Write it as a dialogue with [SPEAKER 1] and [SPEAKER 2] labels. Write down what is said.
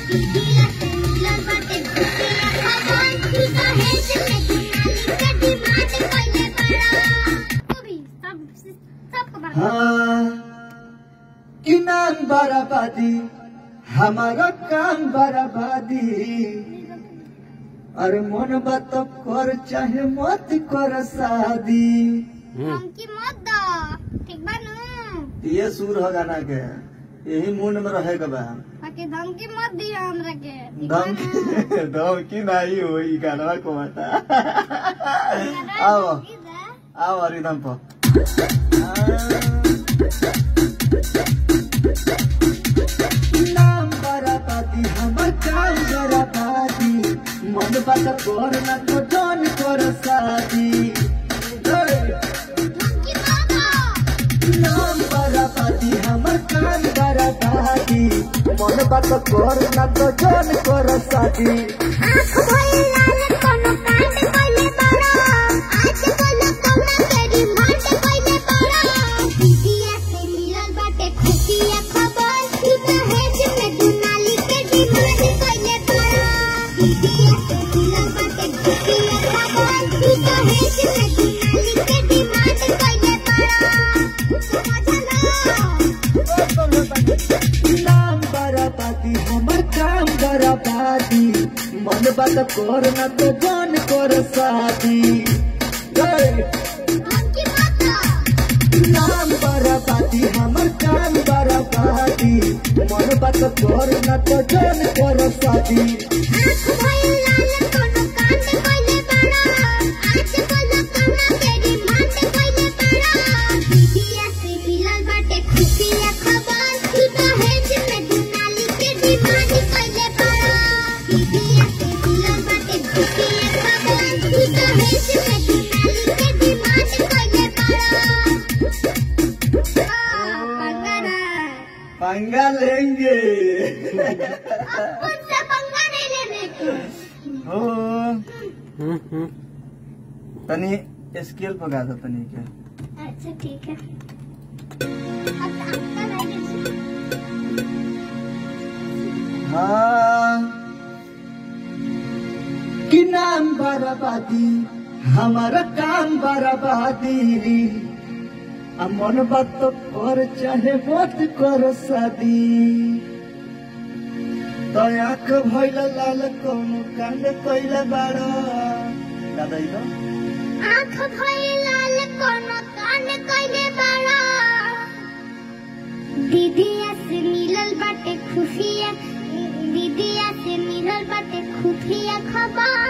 [SPEAKER 1] हाँ कि नाम बराबादी हमारा काम बराबादी। अरे मन बात कर चाहे मत कर शादी।
[SPEAKER 2] धमकी मत दो, ठीक बा ना?
[SPEAKER 1] ये सुर हो गाना के यही मूड में रहेगा बा।
[SPEAKER 2] बाकी धमकी मत दिया हमरा के।
[SPEAKER 1] धमकी नहीं हो ई गाना को बता। आओ आओ रिदम पर। नाम बराबादी हमर काम बराबादी। मन बात कर ना तो जान कर शादी। नाम बराबादी हमर काम बराबादी। मन बात कर ना तो जान कर शादी।
[SPEAKER 2] आँख भइल लाल कोनो कांड कइले बाड़ा। आज बोलो कौना तेरी माट कइले बाड़ा। दीदिया से मिलल बाटे खुशिया खबर। तू दहेज में दुनाली के डिमांड कइले बाड़ा। दीदिया से मिलल बाटे खुशिया खबर। तू दहेज में दुनाली के डिमांड कइले बाड़ा।
[SPEAKER 1] नाम बराबादी हमर काम बराबादी। मन बात कर ना तो जान कर शादी। नाम बराबादी हमर काम बराबादी। मन बात कर ना तो जान कर शादी।
[SPEAKER 2] आँख भइल लाल कोनो कांड कइले बाड़ा। आज बोलो कौना तेरी माट कइले बाड़ा। दीदिया से मिलल बाटे खुशिया खबर। तू दहेज में दुनाली के डिमांड कइले बाड़ा। दीदिया से मिलल बाटे खुशिया खबर। तू दहेज में दुनाली के डिमांड कइले बाड़ा।
[SPEAKER 1] पंगा लेंगे।
[SPEAKER 2] अब मुझसे पंगा नहीं लेने को।
[SPEAKER 1] हो तनी स्केल पका दो तनी के।
[SPEAKER 2] अच्छा ठीक है। अब आपका लाइसेंस।
[SPEAKER 1] हाँ कि नाम बराबादी हमारा काम बराबादी। मन बात कर चाहे मत कर शादी। तो आँख भइल लाल कोनो कांड कइले बाड़ा। दादा इधर
[SPEAKER 2] आँख भइल लाल कोनो कांड कइले बाड़ा। दीदिया से मिलल बाटे खुशिया। दीदिया से मिलल बाटे खुफिया खबर।